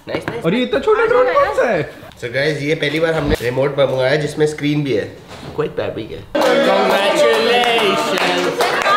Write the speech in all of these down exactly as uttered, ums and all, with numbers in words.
Nice nice. और ये इतना छोटा ड्रोन कौन सा है? सो गाइस ये पहली बार हमने रिमोट पर मंगाया जिसमें स्क्रीन भी है। क्वाइट फैब्रिक है। Congratulations.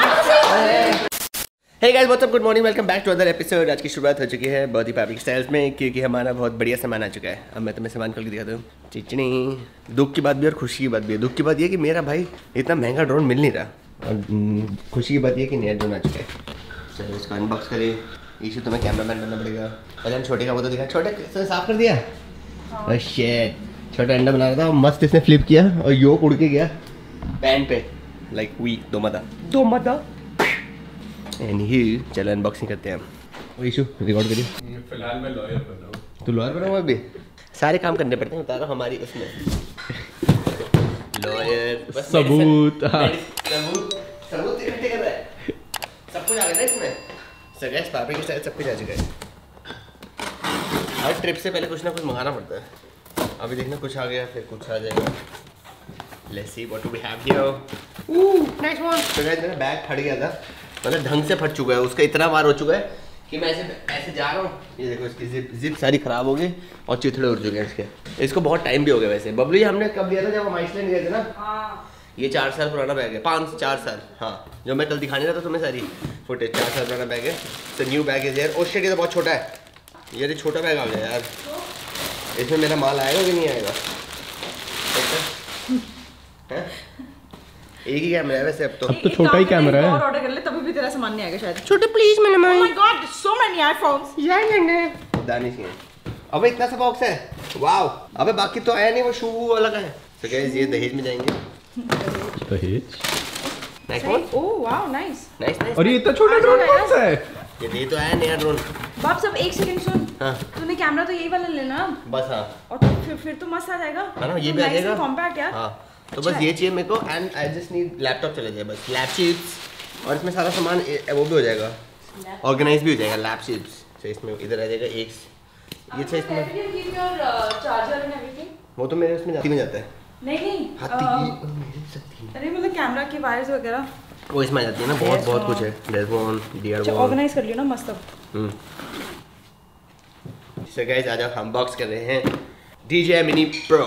Hey guys what's up, good morning, welcome back to other episode. आज की शुरुआत हो चुकी है बहुत ही फैब्रिक स्टाइल्स में क्योंकि हमारा बहुत बढ़िया सामान आ चुका है। अब मैं तुम्हें सामान खोल के दिखाता हूँ। चिचनी दुख की बात भी और खुशी की बात भी है। दुख की बात ये कि मेरा भाई इतना महंगा ड्रोन मिल नहीं रहा, और खुशी की बात ये कि नया ड्रोन आ चुका है। चलो इसको अनबॉक्स करें। इशू तुम्हें कैमरामैन बनना पड़ेगा। पहले हम छोटे का वो तो दिखा। छोटे से साफ कर दिया। ओह शिट, छोटा अंडा बना रहा था, मस्त इसने फ्लिप किया और योक उड़ के गया पैन पे लाइक वी दो मदा दो मदा। एंड ही चलो अनबॉक्सिंग करते हैं हम। वो इशू रिकॉर्ड करिए। फिलहाल मैं लॉयर बन रहा हूँ। तू लॉयर बना हुआ अभी? सारे काम करने पड़ते हैं, बता रहा हमारी उसमें लॉयर सबूत सबूत सबूत इकट्ठे कर रहा है। सब कुछ आ गया ना इसमें। सर गाइस फैब्रिक के स्टाइल सब कुछ आ चुका है। हर ट्रिप से पहले कुछ ना कुछ मंगाना पड़ता है। अभी देखना कुछ आ गया फिर कुछ आ जाएगा। Let's see what do we have here. Oh nice one. तो गाइस मेरा बैग फट गया था, मतलब ढंग से फट चुका है। उसका इतना बार हो चुका है कि मैं ऐसे ऐसे जा रहा हूँ, ये देखो इसकी जिप जिप सारी खराब हो गई और चिथड़े उड़ चुके हैं इसके। इसको बहुत टाइम भी हो गया वैसे। बबलू ये हमने कब लिया था? जब हम आइसलैंड गए थे ना। हाँ। ये चार साल पुराना बैग है, पाँच चार साल। हाँ, जो मैं कल दिखाने रहा था तुम्हें सारी फुटेज। चार साल पुराना बैग है। तो न्यू बैग है यार। और शिट ये तो बहुत छोटा है यार, ये छोटा बैग आ गया यार। इसमें मेरा माल आएगा कि नहीं आएगा? एक ही कैमरा है वैसे अब तो। अब तो छोटा ही कैमरा है। और ऑर्डर कर ले तभी भी तेरा सामान नहीं आएगा शायद। छोटे प्लीज मैंने oh my god, so many iPhones. यार मैंने दानिश है। अबे इतना सा बॉक्स है, वाओ। अबे बाकी तो आया नहीं, वो शू वाला का है। तो गाइस ये दहेज में जाएंगे। दहेज nice one. Oh wow, nice nice nice. और ये इतना छोटा ड्रोन कौन सा है? ये दे तो आया नया ड्रोन। बाप सब एक सेकंड सुन। हाँ। तूने कैमरा तो यही वाला लेना बस। हाँ और तो फिर फिर तो मस्त आ जाएगा। है ना, ये भी आ जाएगा कॉम्पैक्ट यार। हाँ तो बस ये चाहिए मेरे को। And I just need laptop चले जाए बस। लैप चिप्स और इसमें सारा सामान वो भी हो जाएगा, ऑर्गेनाइज भी हो जाएगा। लैप चिप्स से इसमें इधर आ जाएगा एक ये से इसमें। चार्जर एंड एवरीथिंग वो तो मेरे उसमें जाती में जाता है। नहीं नहीं हाथी अरे मतलब कैमरा की वायर्स वगैरह वो इसमें आ जाती है ना। बहुत बहुत कुछ है। There one dear one organise कर लियो ना मस्त। हम्म सो गाइस आज हम अनबॉक्स कर रहे हैं D J I Mini Pro।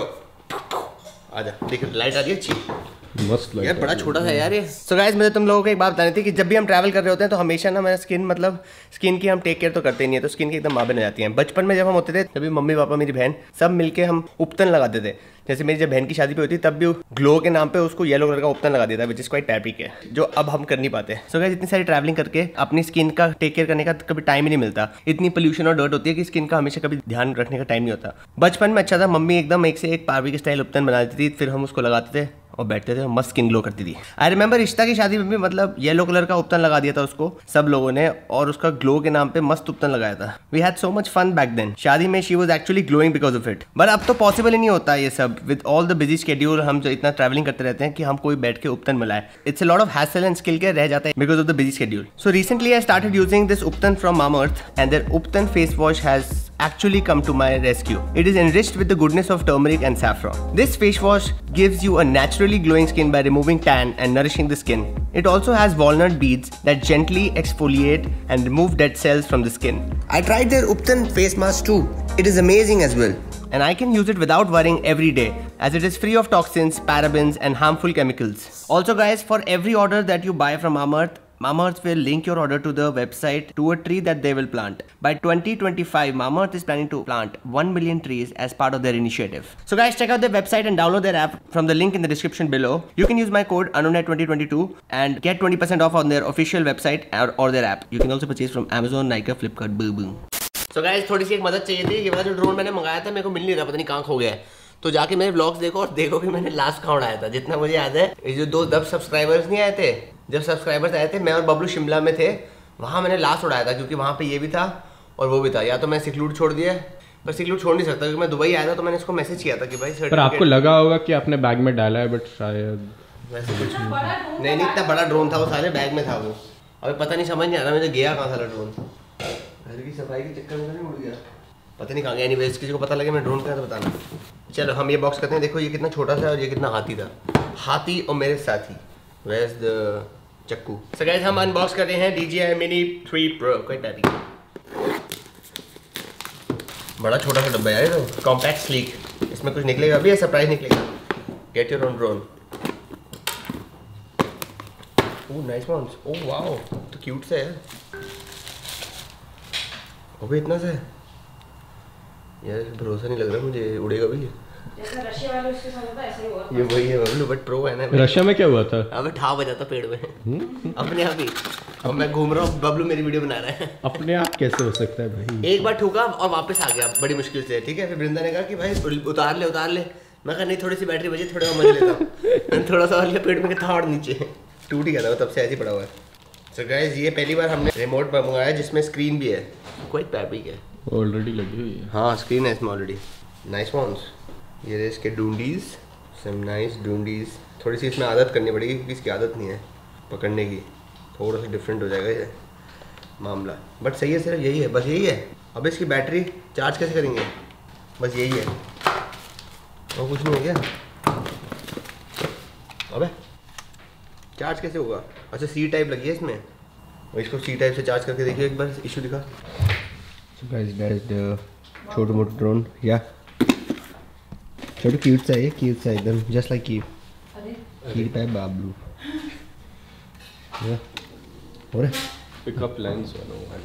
आजा देखो लाइट आ रही है अच्छी, मस्त लग यार बड़ा छोटा था यार ये। सो गाइस मुझे तुम लोगों को एक बात बतानी थी कि जब भी हम ट्रैवल कर रहे होते हैं तो हमेशा ना मेरा स्किन, मतलब स्किन की हम टेक केयर तो करते ही नहीं है, तो स्किन की एकदम माँ बन जाती है। बचपन में जब हम होते थे तभी मम्मी पापा मेरी बहन सब मिलके हम उपतन लगाते थे। जैसे मेरी जब बहन की शादी पे होती तब भी ग्लो के नाम पे उसको येलो कलर का उपतन लगा देता, विच इज क्वाइट फैब्रिक है, जो अब हम कर नहीं पाते। सो गाइस इतनी सारी ट्रैवलिंग करके अपनी स्किन का टेक केयर करने का कभी टाइम ही नहीं मिलता। इतनी पोल्यूशन और डर्ट होती है कि स्किन का हमेशा कभी ध्यान रखने का टाइम नहीं होता। बचपन में अच्छा था, मम्मी एकदम एक से एक फैब्रिक स्टाइल उपतन बना देती थी, फिर हम उसको लगाते थे और बैठते थे, मस्त स्किन ग्लो करती थी। आई रिमेंबर रिश्ता की शादी में भी मतलब येलो कलर का उपतन लगा दिया था उसको सब लोगों ने, और उसका ग्लो के नाम पे मस्त उपतन लगाया था। We had so much fun back then. शादी में she was actually glowing because of it. But अब तो पॉसिबल ही नहीं होता ये सब। With all the busy schedule हम जो इतना ट्रैवलिंग करते रहते हैं कि हम कोई बैठ के उपतन मिलाए, it's a lot of hassle and skill के रह जाता है because of the busy schedule. So recently I started using this ubtan from Mamaearth and their ubtan face wash has actually come to my rescue. It is enriched with the goodness of turmeric and saffron. This face wash gives you a naturally glowing skin by removing tan and nourishing the skin. It also has walnut beads that gently exfoliate and remove dead cells from the skin. I tried their Upton face mask too. It is amazing as well. And I can use it without worrying every day as it is free of toxins, parabens and harmful chemicals. Also guys, for every order that you buy from Mamaearth, Mamaearth will link your order to the website to a tree that they will plant. By twenty twenty-five, Mamaearth is planning to plant one million trees as part of their initiative. So guys, check out their website and download their app from the link in the description below. You can use my code ANUNET twenty twenty-two and get twenty percent off on their official website or, or their app. You can also purchase from Amazon, Nykaa, Flipkart, boom boom. So guys, थोड़ी सी एक मदद चाहिए थी। ये वाला जो drone मैंने मंगाया था मेरे को मिल नहीं रहा, पता नहीं कहाँ खो गया है। तो जाके मेरे व्लॉग्स देखो और देखो कि मैंने लास्ट कहाँ उड़ाया था। जितना मुझे याद है, ये जो दो दब सब्सक्राइबर्स नहीं आए थे, जब सब्सक्राइबर्स आए थे मैं और बबलू शिमला में थे, वहाँ मैंने लास्ट उड़ाया था क्योंकि वहाँ पे ये भी था और वो भी था। या तो मैं सिक्लूड छोड़ दिया, पर सिक्लूड छोड़ नहीं सकता क्योंकि मैं दुबई आया था, तो मैंने इसको मैसेज किया था कि भाई पर आपको लगा होगा कि आपने बैग में डाला है, बट शायद वैसे कुछ नहीं, नहीं इतना बड़ा ड्रोन था वो, सारे बैग में था वो। अभी पता नहीं, समझ नहीं आ रहा मुझे गया कहाँ था ड्रोन। घर की सफाई के चक्कर में नहीं उड़ गया, पता नहीं कहाँ गया। एनीवेज किसी को पता लगे मैं ड्रोन का तो बताना। चलो हम ये बॉक्स करते हैं। देखो ये कितना छोटा सा और ये कितना हाथी था। हाथी और मेरे साथी। वेयर इज द चक्कू? सो गाइस हम अनबॉक्स कर रहे हैं D J I Mini three Pro। कोई टाइपिंग बड़ा छोटा सा डब्बा है तो कॉम्पैक्ट स्लीक। इसमें कुछ निकलेगा अभी या सरप्राइज निकलेगा? Get your own drone. Oh nice ones. Oh wow तो क्यूट सा है। अबे इतना सा है यार, भरोसा नहीं लग रहा मुझे उड़ेगा भी। जैसे रशिया वाले उसके साथ था ऐसा ही हुआ। ये वही है बबलू, बट प्रो है ना। रशिया में क्या हुआ था? अबे ठा बजा था पेड़ में अपने आप ही। अब मैं घूम रहा हूँ, बबलू मेरी वीडियो बना रहा है। अपने आप कैसे हो सकता है भाई? एक बार ठोका और वापस आ गया बड़ी मुश्किल से, ठीक है। फिर वृंदा ने कहा कि भाई उतार ले उतार ले। मैं कहा नहीं, थोड़ी सी बैटरी बची, थोड़ा मजा लेता हूँ। थोड़ा सा और लिया, पेड़ में था और नीचे टूट ही गया था, तब से ऐसे ही पड़ा हुआ है। सो गाइस ये पहली बार हमने रिमोट मंगाया जिसमें स्क्रीन भी है। कोई फैब्रिक है ऑलरेडी लगी हुई है। हाँ स्क्रीन है इसमें ऑलरेडी। Nice once. ये रहे इसके डूंडीज, सम नाइस डूंडीज। थोड़ी सी इसमें आदत करनी पड़ेगी क्योंकि इसकी आदत नहीं है पकड़ने की, थोड़ा सा डिफरेंट हो जाएगा ये मामला। बट सही है, सिर्फ यही है, बस यही है। अब इसकी बैटरी चार्ज कैसे करेंगे? बस यही है और कुछ नहीं हो गया। अबे चार्ज कैसे होगा? अच्छा सी टाइप लगी है इसमें, और इसको सी टाइप से चार्ज करके देखिए एक बार, इशू दिखा। So guys that is the छोटू मोटू ड्रोन। या छोटू क्यूट सा है, क्यूट सा एकदम, जस्ट लाइक यू। क्यूट है बाबलू। या और पिकअप लेंस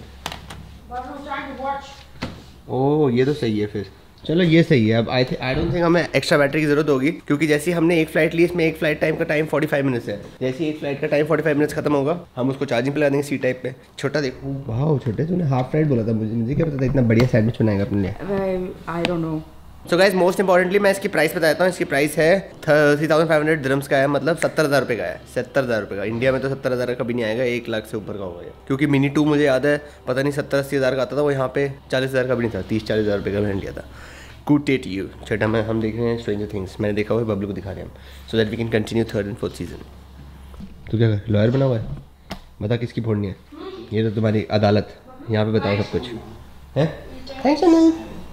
ओह ये तो सही है फिर। चलो ये सही है। अब I think I don't think हमें एक्स्ट्रा बैटरी की जरूरत होगी क्योंकि जैसे हमने एक फ्लाइट ली, इसमें एक फ्लाइट टाइम का टाइम पैंतालीस मिनट्स है। जैसे ही एक फ्लाइट का टाइम पैंतालीस मिनट्स खत्म होगा हम उसको चार्जिंग पे लगा देंगे सी टाइप पे। छोटा देखो, वाह छोटे, तूने हाफ फ्लाइट बोला था, मुझे मुझे क्या पता था इतना बढ़िया सैंडविच बनाएगा अपने लिए। I don't know. So guys most importantly मैं इसकी प्राइस बता देता हूँ। इसकी प्राइस है three thousand five hundred dirhams का है, मतलब सत्तर हज़ार रुपये का है। सत्तर हज़ार रुपये का इंडिया में तो सत्तर हज़ार का कभी नहीं आएगा, एक लाख से ऊपर का होगा ये। क्योंकि मिनी टू मुझे याद है पता नहीं सत्तर अस्सी हज़ार का आता था, वो यहाँ पे चालीस हज़ार का भी नहीं था, तीस चालीस हज़ार रुपये का मैंने लिया था। Good day to you. छठा में हम देख रहे हैं स्ट्रेंजर थिंग्स, मैंने देखा हुआ है, बबलू को दिखा रहे हैं हम, so that we can continue third and fourth season. तो क्या लॉयर बना हुआ है? बता किसकी फोड़नी है? ये तो तुम्हारी अदालत, यहाँ पे बताओ सब कुछ है। थैंक्स अनिल।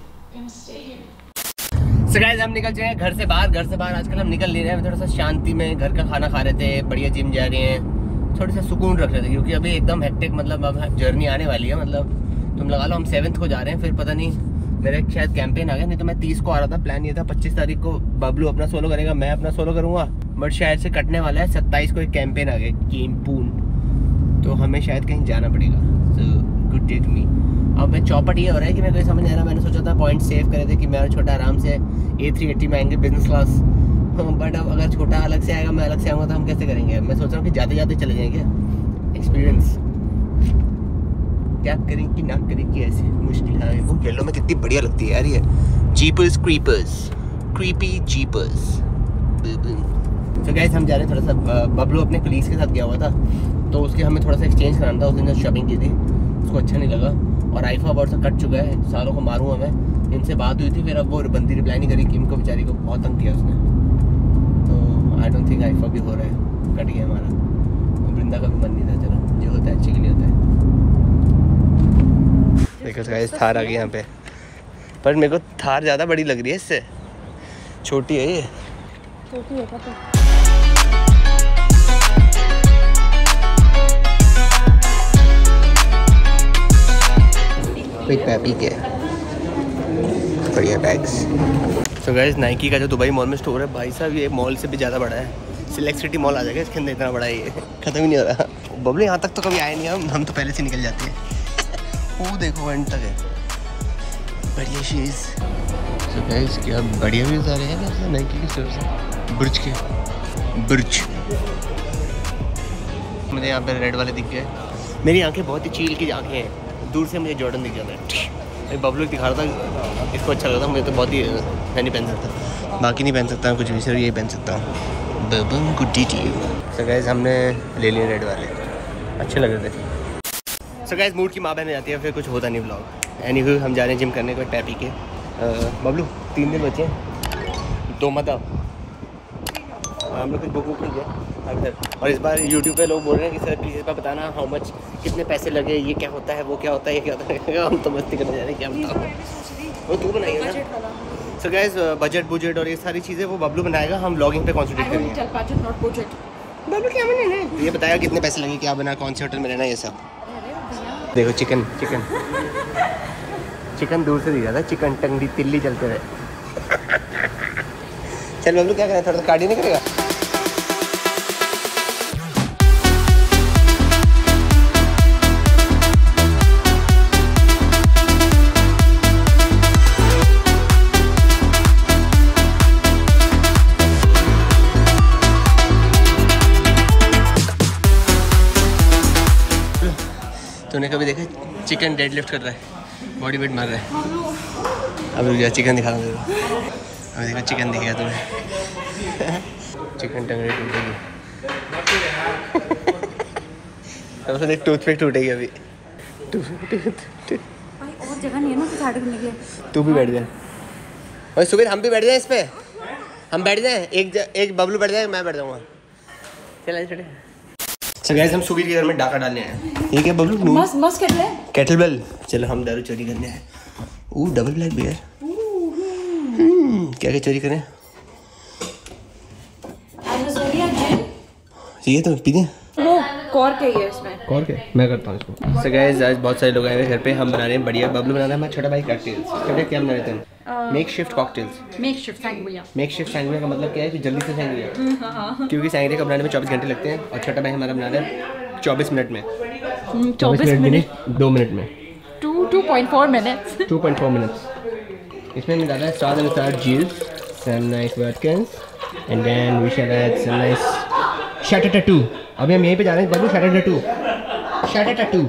सो गाइस हम निकल जाए घर से बाहर। घर से बाहर आजकल हम निकल ले रहे हैं, थोड़ा सा शांति में घर का खाना खा रहे थे, बढ़िया जिम जा रहे हैं, थोड़ा सा सुकून रख रहे थे क्योंकि अभी एकदम हेक्टिक, मतलब अब जर्नी आने वाली है। मतलब तुम लगा लो हम सेवन्थ को जा रहे हैं, फिर पता नहीं मेरा शायद कैंपेन आ गया, नहीं तो मैं तीस को आ रहा था। प्लान ये था पच्चीस तारीख को बबलू अपना सोलो करेगा, मैं अपना सोलो करूँगा, बट शायद से कटने वाला है। सत्ताईस को एक कैंपेन आ गया कैंपून, तो हमें शायद कहीं जाना पड़ेगा। So good day to me. अब मैं चौपट ये हो रहा है कि मैं कोई समझ नहीं आ रहा। मैंने सोचा था पॉइंट सेव करे थे कि मेरा छोटा आराम से ए थ्री एट्टी में आएंगे बिजनेस क्लास, बट अब अगर छोटा अलग से आएगा मैं अलग से आऊँगा तो हम कैसे करेंगे? मैं सोच रहा हूँ कि जाते जाते चले जाएंगे। एक्सपीरियंस क्या करें कि ना करें कि ऐसे मुश्किल है। वो येलो में कितनी बढ़िया लगती है यार ये जीपर्स क्रीपर्स, क्रीपी जीपर्स। तो गाइस हम जा रहे हैं, थोड़ा सा बबलू अपने कलीग्स के साथ गया हुआ था तो उसके हमें थोड़ा सा एक्सचेंज कराना था। उस दिन जो शॉपिंग की थी उसको अच्छा नहीं लगा और आईफा बहुत सा कट चुका है, सालों को मारूंगा मैं। इनसे बात हुई थी, फिर अब वो बंदी रिप्लाई नहीं करी, किम को बेचारी को बहुत तंग किया उसने। तो आई डोंट थिंक आईफा भी हो रहा है, कट गया हमारा। वृंदा का भी मन नहीं था, चलो जो होता है अच्छे के लिए होता है। देखो गाइस थार आ गई यहाँ पे, पर मेरे को थार ज़्यादा बड़ी लग रही है इससे, छोटी है ये। छोटी है पता। कोई पैपी के बढ़िया बैग्स। तो गाइस नाइकी का जो दुबई मॉल में स्टोर है भाई साहब, ये मॉल से भी ज़्यादा बड़ा है। सिलेक्ट सिटी मॉल आ जाएगा इसके अंदर, इतना बड़ा है ये, खत्म ही नहीं हो रहा। बबलू यहाँ तक तो कभी आए नहीं हम हम तो पहले से निकल जाते हैं। वो देखो एंड तक है, बढ़िया चीज़। तो गाइस क्या बढ़िया व्यूज़ आ रहे हैं ना नाइकी के स्टोर से, बुर्ज के बुर्ज। मुझे यहाँ पे रेड वाले दिख गए। मेरी आंखें बहुत ही चील की आंखें हैं, दूर से मुझे जॉर्डन दिख जाता है। बबलू दिखा रहा था, इसको अच्छा लगता, मुझे तो बहुत ही, मैं नहीं पहन सकता, बाकी नहीं पहन सकता कुछ भी, सिर्फ यही पहन सकता हूँ। बबन गुड्डी टी। सो गाइस हमने ले लिए रेड वाले, अच्छे लग रहे थे। सो गाइस मूड की माँ बहन जाती है, फिर कुछ होता नहीं व्लॉग। एनीवे हम जा रहे हैं जिम करने को पैपी के। बबलू तीन दिन बचे हैं तो मत आओ, हम लोग कुछ बुक बुक नहीं किया अगर। और इस बार यूट्यूब पे लोग बोल रहे हैं कि सर प्लीज़ इस बार बताना हाउ मच, कितने पैसे लगे, ये क्या होता है, वो क्या होता है, ये क्या होता है। हम तो मस्ती करने जा रहे हैं, क्या बताओ, वो तू बनाइएगा ना। सो गाइस बजट बुजेट और ये सारी चीज़ें वो बबलू बनाएगा, हम व्लॉगिंग पे कॉन्सेंट्रेट करेंगे। बबलू क्या बना है ये बताया, कितने पैसे लगे, क्या बना, कौन से होटल में रहना, ये सब। देखो चिकन चिकन चिकन दूर से दिख रहा था, चिकन टंगड़ी तिल्ली चलते रहे। चल बबलू क्या करें, थोड़ा सा कार्डियो नहीं करेगा? तूने कभी देखा चिकन डेडलिफ्ट कर रहा है, बॉडी वेट मार रहा है? अब रुक जा, चिकन दिखा रहा हूँ। अभी देखो चिकन दिखेगा तुम्हें। चिकन टंगड़ी टूटेगी। अब तो देख टूथपिक टूटेगी अभी। और जगह नहीं है ना साइड करने के लिए। तू भी बैठ जा। और सुबह हम भी बैठ जाए इस पे, हम बैठ जाए, एक एक बबलू बैठ जाए, मैं बैठ जाऊँगा। चल आइए छोटे। So guys, हम सुबीर के घर में डाका डालने आए। ये क्या बबलू? मस्त मस्त केटल है। Kettle bell. चलो हम दारू चोरी करने आए। Oh double black beer. Hmm क्या क्या चोरी करें? ये तो पी दें। वो कॉर्क है ये इसमें। कॉर्क है, मैं करता हूँ इसको। So guys, आज बहुत सारे लोग आए हुए घर पे। हम बना रहे हैं बढ़िया। बबलू बना रहा है हमारा छोटा भाई कॉकटेल्स। छोटे क्या बना रहे थे हम? Makeshift cocktails. Makeshift sangria. Makeshift sangria का मतलब क्या है कि जल्दी से सैंग्रिया, क्योंकि सैंग्रिया का बनाने में चौबीस घंटे लगते हैं और छोटा भाई हमारा बना रहा है चौबीस मिनट में। चौबीस मिनट दो मिनट में two two point four minutes two point four minutes. इसमें मैं डाला है स्वाद अनुसार जील्स, some nice vodkas, and then we shall add some nice shutter tattoo. अभी हम यहीं पे जा रहे हैं Bablu, shutter tattoo, shutter tattoo.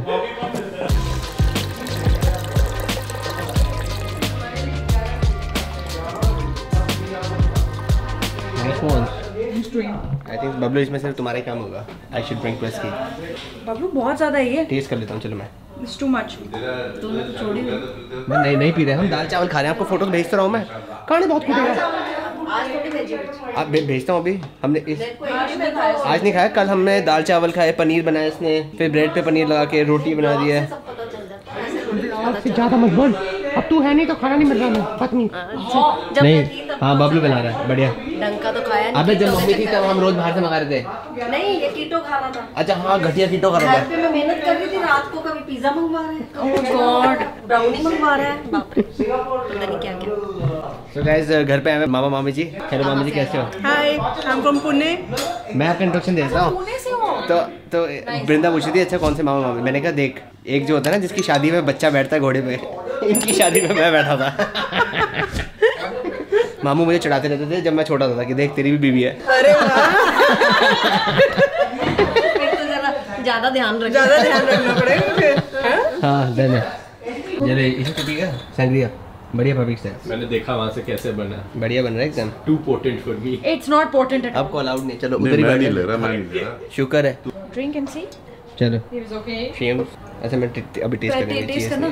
I think Bablu इसमें सिर्फ तुम्हारा ही काम होगा। आई शुड ड्रिंक प्लस की। बबलू बहुत ज्यादा है ये। टेस्ट कर लेता हूँ चलो मैं। It's too much. तूने तो छोड़ी नहीं। मैं नहीं नहीं पी रहे, हम दाल चावल खा रहे हैं। आपको फोटो भेजता रहा हूँ मैं। कहानी बहुत कुटेगा। आज थोड़ी भेजी। आप भे, भेजता हूँ अभी। हमने इस आज नहीं खाया, कल हमने दाल चावल खाए, पनीर बनाया इसने, फिर ब्रेड पे पनीर लगा के रोटी बना दी है। ज़्यादा मत बोल, अब तू है नहीं तो खाना नहीं मिल रहा मैं पत्नी। नहीं हाँ बबलू बना रहा है बढ़िया। डंका तो खाया नहीं। अबे जब मम्मी थी तब हम रोज बाहर से मंगा रहे थे। नहीं ये कीटो खा रहा था। अच्छा हाँ घटिया कीटो खा रहा घर था। पे मैं मेहनत कर रही थी, रात को कभी पिज्जा मंगवा रहा है, ओह गॉड ब्राउनी मंगवा रहा है, बाप रे पता नहीं क्या क्या। So guys घर पे आए हैं मामा मामी जी। हेलो मामी जी कैसे हो? Hi, I am from Pune. मैं आपका इंट्रोडक्शन देता हूँ। पुणे से हो? तो तो वृंदा पूछी थी अच्छा कौन से मामा मामी। मैंने कहा देख, एक जो होता है ना जिसकी शादी में बच्चा बैठता है घोड़े पे, इनकी शादी में मैं बैठा था। मामू मुझे चढ़ाते रहते थे जब मैं छोटा था कि देख तेरी भी बीवी है। अरे वाह, फिर तो जरा ज्यादा ध्यान रख ज्यादा ध्यान रखना पड़ेगा फिर। हाँ डन है। जरे इसे तो पी गया सैंग्रिया बढ़िया पब्लिक से। मैंने देखा वहाँ से कैसे बना। बढ़िया बन रहा है एकदम। Too potent for me. It's not potent at. आपको अलाउड नहीं, चलो उधर ही बैठ जाओ। शुक्र है। Drink and see. चलो इट इज ओके। शेम ऐसे मैं टे- अभी टेस्ट करेंगे। टेस्ट करना।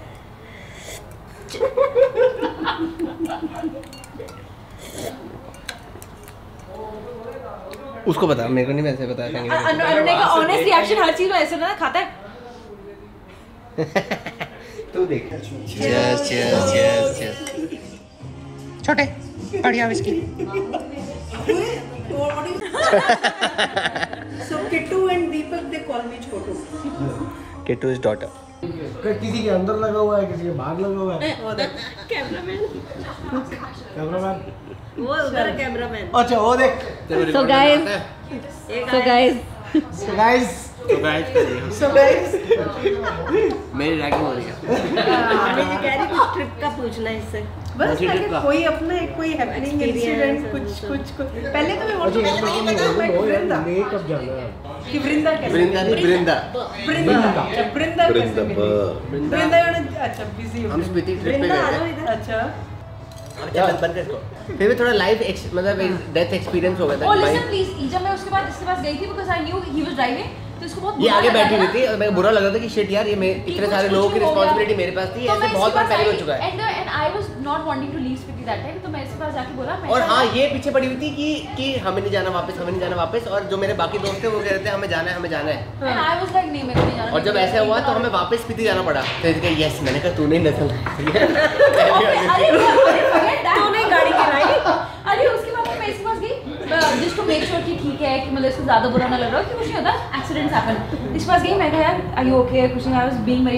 उसको बता, मेरे को नहीं वैसे बताया सैंग्रिया। अनुने का ऑनेस्ट रिएक्शन हर चीज में ऐसे ना खाता है। तू देख। Cheers cheers cheers cheers. छोटे बढ़िया whisky. So Kittu and Deepak they call me Chotu. Kittu is daughter. किसी के अंदर लगा हुआ है, किसी के बाहर लगा हुआ है। कैमरामैन कैमरामैन वो उधर है कैमरामैन। अच्छा वो देख। So guys, so guys, So guys, तो गाइस So guys, मेरी रैगिंग हो रही है। मैं ये कह रही कुछ ट्रिप का पूछना है इससे। बस ताकि कोई अपना एक कोई हैपनिंग इंसिडेंट कुछ कुछ कुछ पहले तो मैं और पहले तो ये बता मैं वृंदा ये कब जाना है? कि वृंदा कैसे वृंदा नहीं वृंदा। वृंदा अच्छा वृंदा कैसे मिली? वृंदा अच्छा बिजी हम हो स्पीति ट्रिप पे वृंदा आ गए जाओ थे। इधर। अच्छा अच्छा बंद बंद कर इसको। फिर भी थोड़ा लाइव मतलब डेथ एक्सपीरियंस हो गया था Oh कि listen भाई please, जब मैं उसके बाद इसके पास गई थी because I knew he was driving, तो इसको बहुत ये बुरा आगे लगा बैठी था हुई ना। थी और मेरे को बुरा लग रहा था कि शिट यार ये मेरे इतने सारे लोगों की रिस्पांसिबिलिटी मेरे पास थी, तो ऐसे मैं बहुत बार इसके पहले हो पास चुका है। आई- and and I was not wanting to leave Spiti that time, तो मैं इसके पास जाके बोला मैं और हाँ ये पीछे पड़ी हुई थी कि कि हमें नहीं जाना वापस, हमें नहीं जाना वापस, और जो मेरे बाकी दोस्त थे वो कह रहे थे हमें जाना है हमें जाना है। and I was like नहीं मेरे को नहीं जाना। और जब ऐसा हुआ तो हमें वापस पीती जाना पड़ा। तो इसके यस मैंने कहा तूने ही नस्ल अरे forget that। तूने गाड़ी गिराई। अरे उसके बाद मैं इसके पास गई just to make sure कि ठीक है कि मतलब इसको ज्यादा बुरा ना लग रहा हो कि कुछ नहीं होता, accidents happen। इसके पास गई मैं कहा यार are you okay कुछ नहीं, I was being very nice।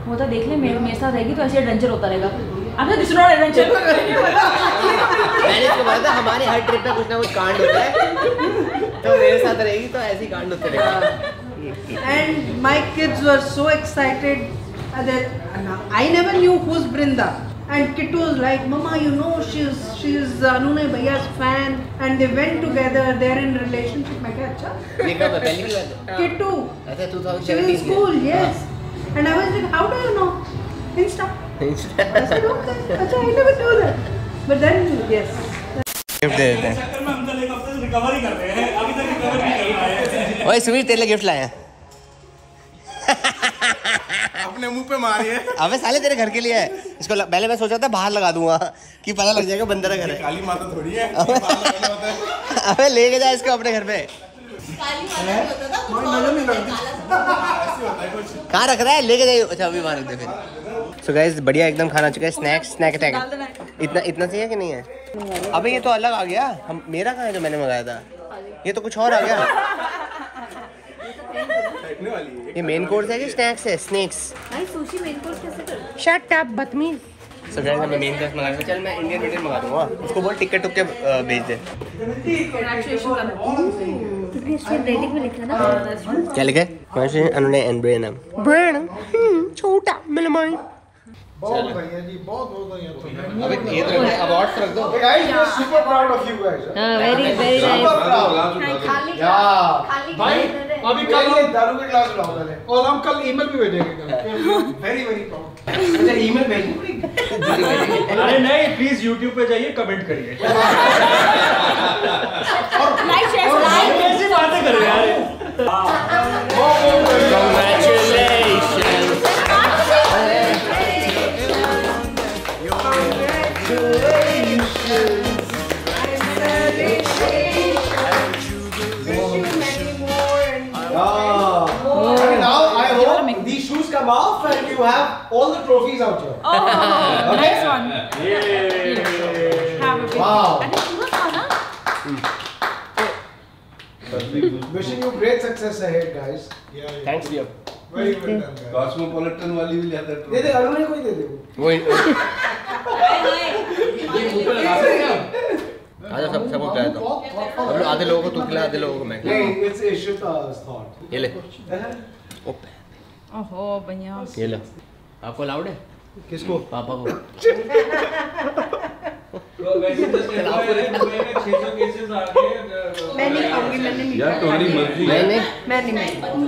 वो तो देख ले मेरे मेरे साथ रहेगी तो ऐसे एडवेंचर होता रहेगा। आपने दिस नॉट एडवेंचर। मैंने इसको बताया था हमारे हर ट्रिप पे कुछ ना कुछ कांड होता है, तो मेरे साथ रहेगी तो ऐसे ही कांड होते रहेगा। And my kids were so excited that I never knew who's Brinda. And Kittu was like, Mama, you know, she's she's Anune Bhaiya's fan, and they went together. They're in relationship. मैं क्या अच्छा? ये कब है? पहली की बात है? Kittu. अच्छा She was twenty seventeen in school, yes. And I was like, how do you know? Insta. Insta. I said, okay. अच्छा, I never knew that. But then, yes. Gift दे देते हैं। रिकवर ही कर रहे हैं, अभी तक रिकवर नहीं कर रहा है। ओए सुमीर तेरे लिए गिफ्ट लाए हैं। अपने मुंह पे मारिए। अबे साले तेरे घर के लिए है। इसको ल... पहले मैं सोचा था बाहर लगा दूंगा कि पता लग जाएगा बंदर का घर है। काली माता थोड़ी है। अबे लेके जा इसको अपने घर पे। कहाँ रख रहा है? लेके जाइए। अच्छा अभी वहाँ रख दे फिर। सो गाइस बढ़िया एकदम खाना चुका है। Snacks snack attack. इतना इतना चाहिए कि नहीं है? अबे ये तो अलग आ गया। हम मेरा कहाँ है जो मैंने मंगाया था? ये तो कुछ और आ गया। ये मेन कोर्स है कि स्नैक्स है? स्नैक्स। भाई सुशी मेन कोर्स कैसे कर? शट अप बदतमीज। सो गाइस मैं मेन कोर्स मंगा चल मैं इंडियन इंडियन मंगा दूंगा। उसको बोल टिकट टुक के भेज दे। रेटिंग में लिखा ना क्या लिखा है? वैसे उन्होंने एनब्रेन ब्रेन छोटा मिलमाई। बहुत बढ़िया जी, बहुत बहुत बढ़िया। अबे ये तो अवार्ड्स रख दो। Guys we are super proud of you guys. हां वेरी वेरी नाइस। खाली या खाली भाई अभी कल ये दारू के ग्लास लाओ पहले, और हम कल ईमेल भी भेजेंगे कल। Very very proud. अच्छा ईमेल भेजनी। अरे नहीं प्लीज यूट्यूब पे जाइए कमेंट करिए। लाइक शेयर लाइक कैसी बातें कर रहे हैं यार। These shoes come off and you have all the trophies out here. Oh, nice one. ये Have a big Wow. and it's good खाना। Wishing you great success ahead, guys. Thanks भैया। Very well done, guys. Cosmopolitan वाली भी लिया था। दे दे अरुण ने कोई दे दे। वो आजा सब सबको खिलाया था। अब लोग आधे लोगों को तू खिला, आधे लोगों को मैं खिलाऊं। नहीं, it's Ishita's thought. ये ले। ओहो भैया। ये लो। आपको अलाउड है? किसको? पापा को। तो वैसे तो दुबई में छह सौ केसेस आ गए। मैं नहीं खाऊंगी, मैंने नहीं यार तुम्हारी मर्जी नहीं नहीं। मैं नहीं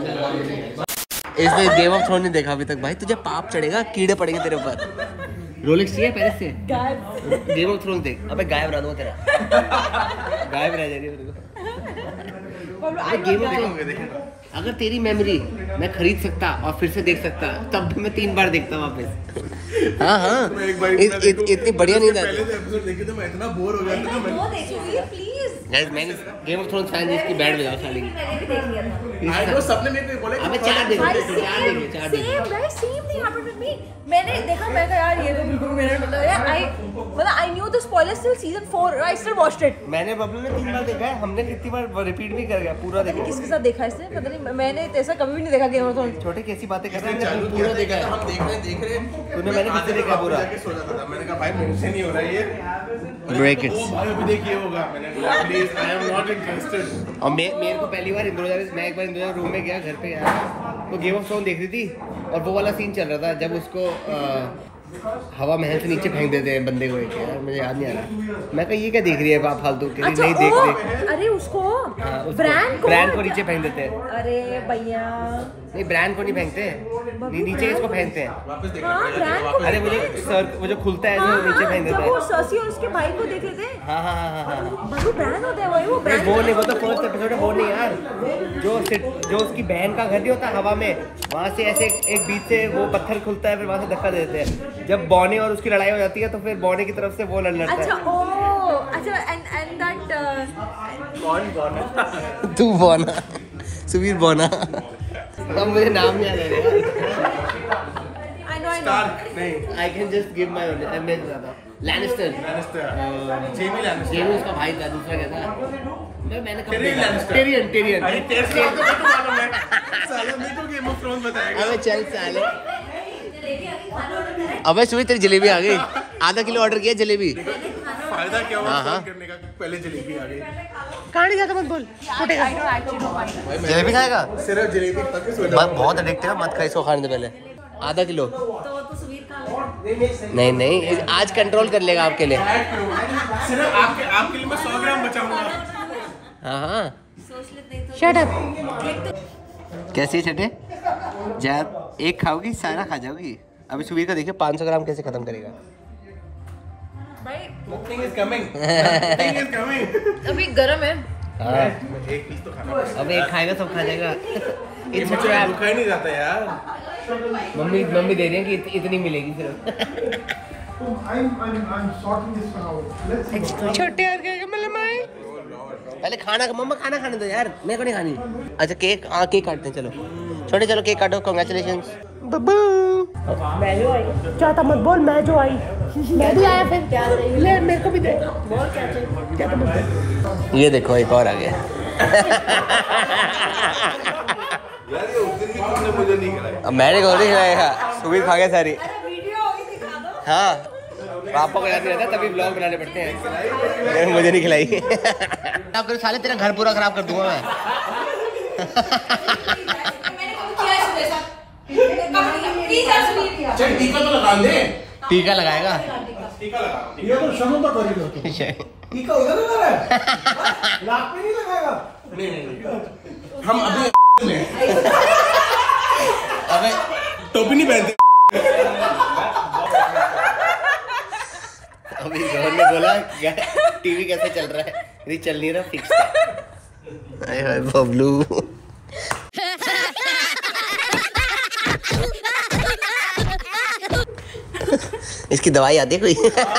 मैं इसने गेम ऑफ थ्रोन नहीं देखा अभी तक। भाई तुझे पाप चढ़ेगा, कीड़े पड़ेंगे तेरे ऊपर। रोलेक्स चाहिए पेरिस से? गेम ऑफ थ्रोन देख। अबे गायब बना दूंगा तेरा। गायब रह जाएगी तेरे को। गेम ऑफ थ्रोन अगर तेरी मेमोरी मैं खरीद सकता और फिर से देख सकता तब भी मैं तीन बार देखता वापस। हाँ हाँ इतनी बढ़िया नींद आती। पहले एपिसोड देखे तो मैं इतना बोर हो गया था मैं वो देखोगे प्लीज। गाइस मैंने गेम ऑफ थ्रोन्स फैन जिसकी बैड बजाओ साली की। मैंने भी देख लिया था। आई नो सबने मेरे को बोला अबे चार देखे चार देखे चार देखे। Same guys same thing happened with me. मैंने देखा मैं कहा यार ये तो बिल्कुल मेरा मतलब यार आई मतलब I knew the spoilers till season four I still watched it. मैंने बबलू ने तीन बार देखा है। हमने कितनी बार रिपीट भी कर गया पूरा देखा। किसके साथ देखा इसने पता नहीं। मैंने ऐसा कभी भी नहीं देखा गेम ऑफ थ्रोन्स। छोटे कैसी बातें कर रहे हैं? पूरा देखा है। हम देख रहे देख रहे तूने मैंने किससे देखा पूरा? जाके सो जाता था। मैंने कहा भाई मेरे से नहीं हो रहा ये। Break it. ओ भाई अभी देखिए होगा। मैंने कहा please I am not interested. और मैं मेरे को पहली बार इंद्रोजा मैं एक बार इंद्रोजा रूम में गया घर पे गया तो गेम ऑफ थ्रोन देख रही थी और वो वाला सीन चल रहा था जब उसको आ, हवा महल से नीचे फेंक देते हैं बंदे को। एक यार मुझे याद नहीं आ रहा। मैं कहा ये क्या देख रही है बाप फालतू के अच्छा नहीं देख रही। अरे उसको हाँ, ब्रांड को ब्रांड को नीचे फेंक देते हैं। अरे भैया नहीं ब्रांड को नहीं फेंकते नहीं नीचे इसको फेंकते हैं। हाँ ब्रांड को अरे वो जो सर वो जो खुलता है जो नीचे फेंक देता जब वो है। सर्सी और उसके भाई को देख लेते हैं। हाँ हाँ हाँ हाँ हाँ बस वो ब्रांड होता है वही वो नहीं ब्रांड। वो नहीं वो तो फर्स्ट एपिसोड है। वो नहीं यार जो सिट- जो उसकी बहन का घर नहीं होता हवा में वहाँ से ऐसे एक, एक बीच से वो पत्थर खुलता है फिर वहाँ से धक्का देते हैं। जब बॉनी और उसकी लड़ाई हो जाती है तो फिर बॉनी की तरफ से वो लड़ लड़ता अच्छा है। ओ अच्छा एंड एंड दैट कौन बॉना? तू बॉना सुबीर बॉना। अब मुझे नाम नहीं याद आ रहा। आई नो आई नो नहीं I can just give my own मैं ज्यादा लैनिस्टर जेमी लैनिस्टर। जेमी उसका भाई था दूसरा क्या था? मैं मैंने कब टेरियन देखा? लैनिस्टर। टेरियन टेरियन अरे तेरे से तो मालूम है। साला मेरे को गेम ऑफ थ्रोन्स बताएगा। अबे चल साले अबे सुबह तेरी जलेबी आ गई, आधा किलो ऑर्डर किया जलेबी। फायदा क्या हुआ फोन करने का, पहले जलेबी आ गई। कहानी ज्यादा मत बोल, जलेबी खाएगा? सिर्फ जलेबी तक बहुत एडिक्टिव है, मत खा इसको खाने से पहले। आधा किलो नहीं नहीं, आज कंट्रोल कर लेगा आपके लिए। सिर्फ आपके आपके लिए मैं सौ ग्राम बचाऊंगा। हाँ हाँ शट अप। कैसी है छठे? जब एक खाओगी सारा खा जाओगी। अभी सुबह का देखिए पाँच सौ ग्राम कैसे खत्म करेगा। Nothing is coming. Nothing is coming. अभी गरम है। हाँ एक पीस तो खाना। अब एक खाएगा सब खा जाएगा। ये मुझे भूखा ही नहीं जाता यार। मम्मी मम्मी दे रही है कि इत, इतनी मिलेगी सिर्फ। I'm, I'm, I'm sorting this one out. Let's see. छोटे यार क्या मतलब मैं पहले खाना मम्मा खाना खाने दो यार, मेरे को नहीं खानी। अच्छा केक, हाँ केक काटते हैं, चलो छोटे चलो केक काटो। कॉन्ग्रेचुलेशंस बब्बू। मैं जो आई। चाहता मत बोल, मैं जो आई मैं भी आया फिर ले मेरे को भी दे। क्या तो ये देखो एक और आ गया। यार ये उस दिन भी तुमने मुझे नहीं खिलाई। अब मैंने को नहीं खिलाया, सुबह खा गया सारी। हाँ पापा को याद नहीं रहता, तभी ब्लॉग बनाने पड़ते हैं। मुझे नहीं खिलाई। आप करो साले, तेरा घर पूरा खराब कर दूंगा मैं। चल टीका तो लगा दे। टीका लगाएगा? टीका लगा। ये तो शर्म तो कर ही लो। टीका उधर लगा रहा है, नाक पे नहीं लगाएगा। नहीं नहीं हम अभी में अबे टोपी नहीं पहनते। अभी रोहन ने बोला टीवी कैसे चल रहा है, नहीं चल नहीं रहा, फिक्स है। हाय हाय बबलू। इसकी दवाई आती है कोई?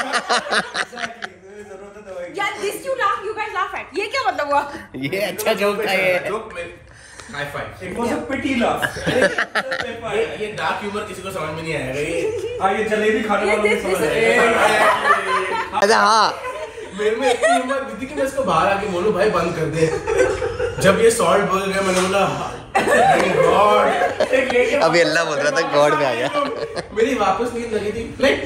यार this you laugh, you guys laugh at. ये क्या मतलब हुआ? ये अच्छा जोक था ये। High five. It was a pity laugh. ये ये डार्क ह्यूमर किसी को समझ में नहीं आएगा ये। हाँ ये जलेबी खाने वालों को समझ आएगा। अच्छा हाँ मेरे में इतनी हिम्मत दी थी कि मैं इसको बाहर आके बोलूं भाई बंद कर दे। जब ये सॉल्ट बोल गया मैंने बोला गॉड। अभी अल्लाह बोल रहा था, गॉड में आ गया। मेरी वापस नींद लगी थी like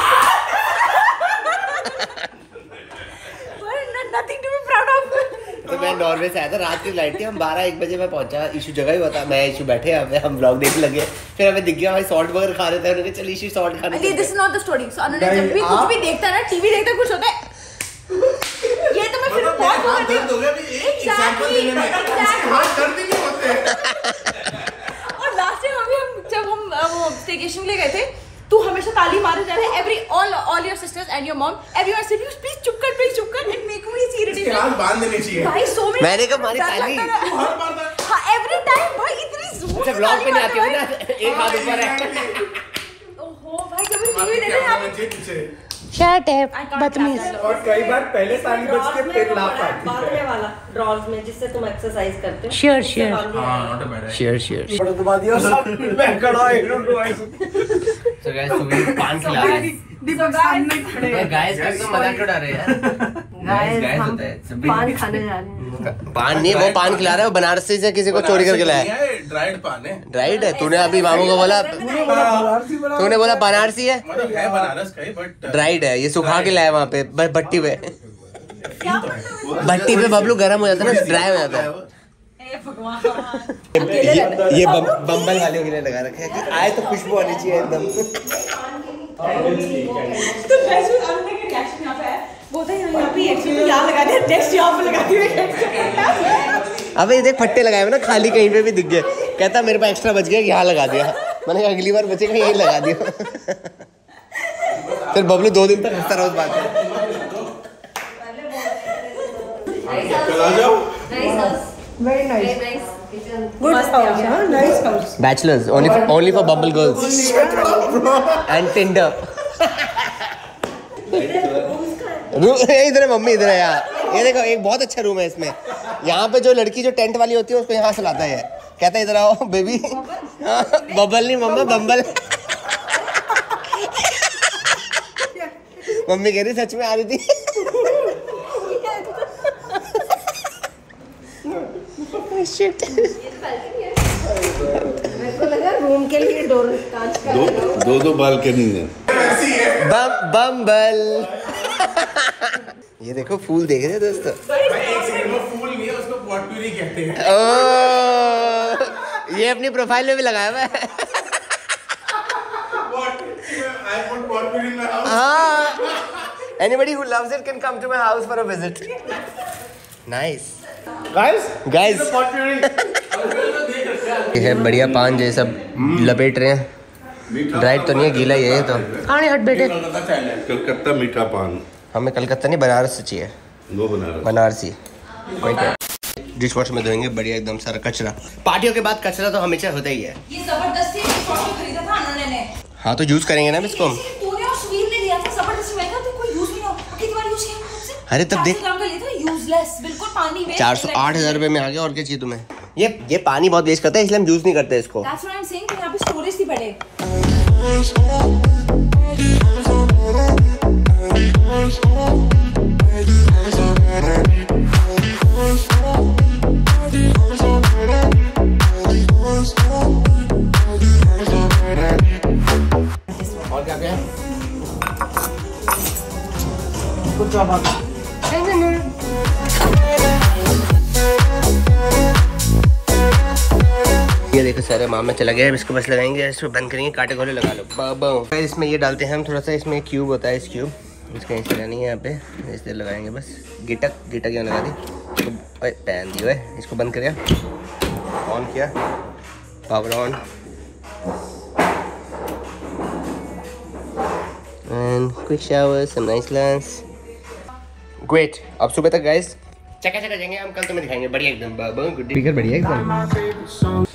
nothing to be proud of. तो मैं नॉर्वे से आया था, रात की फ्लाइट थी, हम बारह एक बजे मैं पहुंचा। इशू जगह ही हुआ था, मैं इशू बैठे यहाँ पे, हम ब्लॉग देखने लगे। फिर हमें दिख गया भाई सॉल्ट बर्गर खा रहे थे, उन्होंने चल इशू सॉल्ट खाने। This is not the story. So अनुने जब भी कुछ भी देखता है ना, टीवी देखता है, कुछ होता है ये तो मैं फिर बहुत हाथ दर्द हो गया अभी एक एग्जांपल देने में। इसके हाथ दर्द ही नहीं होते। और लास्ट टाइम अभी हम जब हम वो स्टेकेशन ले गए थे, तू हमेशा ताली मारे जा रहे हैं। Every all all your sisters and your mom everyone से प्लीज चुप कर, प्लीज चुप कर। It make me irritated. हाथ बांध देने चाहिए भाई सो मेनी मैंने कहा मारी ताली। हर बार हां एवरी टाइम भाई इतनी जोर अच्छा ब्लॉग पे नहीं आती हो ना, एक हाथ ऊपर है। ओहो भाई जब टीवी देखते हैं आप पीछे शट है बदतमीज। और कई बार पहले ताली बज के फिर लाफ आती है। बांधने वाला ड्रॉर्स में जिससे तुम एक्सरसाइज करते हो। श्योर श्योर हां not a bad sure sure. बड़ा दबा दिया सब मैं खड़ा है डोंट डू आई। तो गाइस सुबह पान खिला रहे हैं। दीपक सामने खड़े हैं। गाइस का तो मजाक उड़ा रहे हैं यार। गाइस हम होता है, सब भी- पान खाने जा रहे हैं। पान नहीं, वो पान खिला रहा है, वो बनारसी से किसी को चोरी करके लाया है। ड्राइड पान है। राइट है, तूने अभी मामू को बोला, तूने बोला बनारसी है, मतलब है बनारस का ही बट ड्राइड है। ये सुखा के लाया वहाँ पे ब- भट्टी पे। भट्टी पे बबलू गर्म हो जाता है ना, ड्राई हो जाता है। ये, ये बम, बम्बल वाले के लिए लगा रखे हैं कि आए तो खुशबू आनी चाहिए एकदम। तो वैसे अनुने के रिएक्शन यहां पे है। बोलते हैं यहां पे एक्चुअली तो यहां लगा दिया, टेस्ट यहां पे लगा दिया। अबे ये देख फट्टे लगाए हुए ना, खाली कहीं पे भी दिख गए। कहता मेरे पास एक्स्ट्रा बच गया, यहाँ लगा दिया। मैंने कहा अगली बार बचेगा यही लगा दिया। फिर बबलू दो दिन तक हंसता रहा उस बात पे। चला जाओ। Very nice. Very nice. Good house, huh? Nice house. Bachelors only for, only for Bumble girls and Tinder. Room इधर है मम्मी, इधर है यार। ये देखो एक बहुत अच्छा रूम है इसमें। यहाँ पे जो लड़की जो टेंट वाली होती है उसको यहाँ से लाता है। कहता है इधर आओ बेबी। बबल नहीं मम्मा, बम्बल। मम्मी कह रही सच में आ रही थी। मेरे को इसको लगा रूम के लिए डोर कांच का दो दो, दो बालकनी है। बम बम्बल। ये देखो फूल देख रहे हैं दोस्तों। भाई एक सेकंड, वो फूल नहीं है, उसको पॉटपुरी कहते हैं। ओह, ये अपनी प्रोफाइल में भी लगाया हुआ है। I put potpourri in my house. हाँ, anybody who loves it can come to my house for a visit. Nice. Guys, guys. ये है बढ़िया पान जैसे सब लपेट रहे हैं। ड्राइड तो नहीं है, गीला ही है तो। आने हट बेटे। कलकत्ता मीठा पान। हमें कलकत्ता नहीं, बनारस से चाहिए। वो बनारस। बनारसी। डिश वॉश में धोएंगे बढ़िया एकदम सारा कचरा। पार्टियों के बाद कचरा तो हमेशा होता ही है। ये जबरदस्ती खरीदा था उन्होंने ने। हाँ तो यूज करेंगे ना इसको हम। तूने और सुवीर ने लिया था जबरदस्ती, मैंने कहा तो कोई यूज नहीं हो, कितनी बार यूज किया मुझसे? अरे तब देख, यूजलेस बिल्कुल पानी वेस्ट। चार सौ आठ हजार रुपए में आ गया, और क्या चाहिए तुम्हें? ये ये पानी बहुत वेस्ट करता है, इसलिए हम यूज नहीं करते इसको। That's what I'm saying, कि यहाँ पे स्टोरेज ही पड़े। और क्या क्या? Good job, Abhi. ये देखो सारे मामा चला गया, इसको बस लगाएंगे, इसमें बंद करेंगे, कांटे खोले लगा लो बाबा। इसमें ये डालते हैं हम थोड़ा सा, इसमें क्यूब होता है, इस क्यूब इसका ऐसे लगानी है यहाँ पे, इस तरह लगाएंगे बस। गिटक गिटक यहाँ लगा दी, पहन दिया है, इसको बंद करिए, ऑन किया, power on and quick shower, some nice lunch. Great, अब सुबह तक गाइस चका चका जाएंगे हम, कल तुम्हें दिखाएंगे बढ़िया एकदम बाबा। गुड स्पीकर बढ़िया एकदम।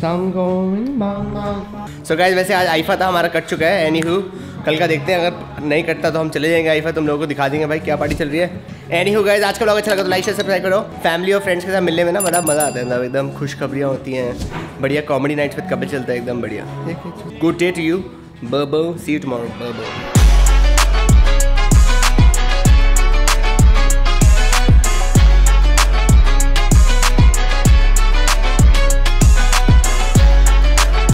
सो गाइस वैसे आज आईफा था हमारा कट चुका है, एनी हु कल का देखते हैं, अगर नहीं कटता तो हम चले जाएंगे आईफा, तुम लोगों को दिखा देंगे भाई क्या पार्टी चल रही है। एनी हु गाइस आज का व्लॉग अच्छा लगा तो लाइक शेयर सब्सक्राइब करो। फैमिली और फ्रेंड्स के साथ मिलने में ना बड़ा मजा आता है, मतलब एकदम खुशखबरियाँ होती हैं, बढ़िया कॉमेडी नाइट्स पे कब चलता है एकदम बढ़िया। Good day to you, bye bye, see you tomorrow, bye bye.